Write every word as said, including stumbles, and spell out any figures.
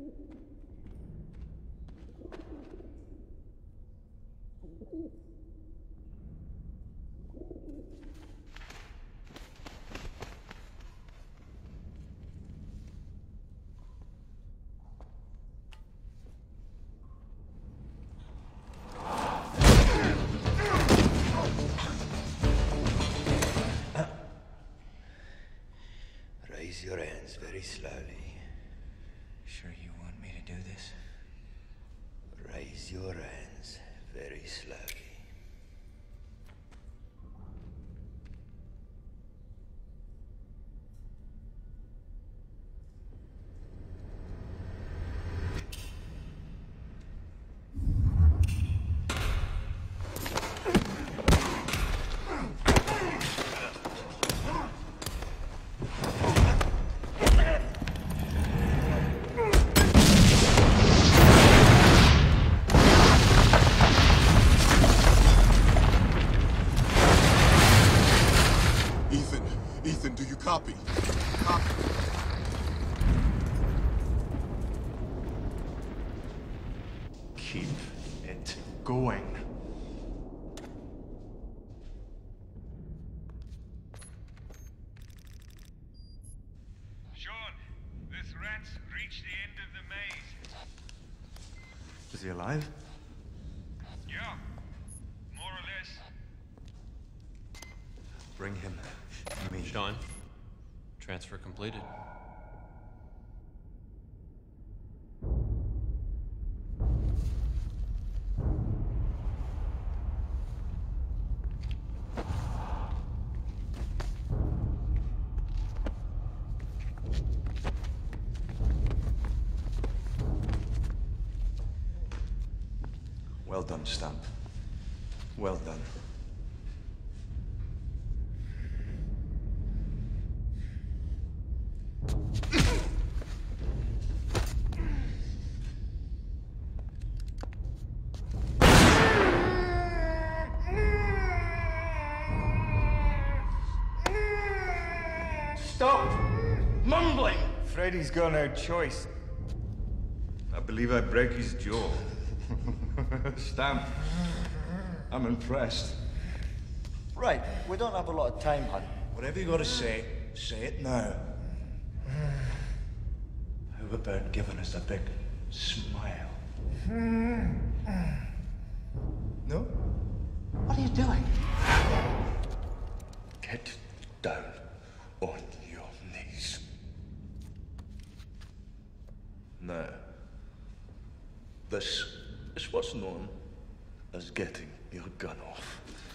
Raise your hands very slowly. Sure you want me to do this? Raise your hands very slowly. Ethan, do you copy? Copy. Keep it going. Sean, this rat's reached the end of the maze. Is he alive? Yeah, more or less. Bring him. Me. Sean, transfer completed. Well done, Stamp. Well done. Stop mumbling! Freddy's got no choice. I believe I break his jaw. Stamp. I'm impressed. Right, we don't have a lot of time, hun. Whatever you gotta say, say it now. How about giving us a big smile? No? What are you doing? Get down on your knees. Now, this is what's known as getting your gun off.